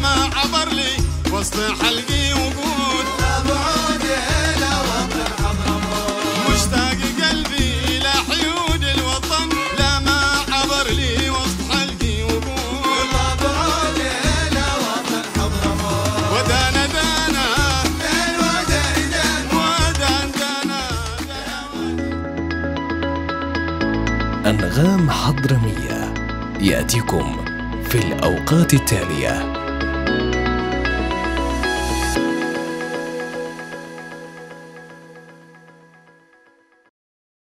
ما عبر لي وسط حلقي وقود. بعود إلى وطن حضرموت مشتاق قلبي إلى حيود الوطن لا ما عبر لي وسط حلقي وقود. بعود إلى وطن حضرموت ودانا دانا من ودان دان ودان دانا. أنغام حضرمية يأتيكم في الأوقات التالية.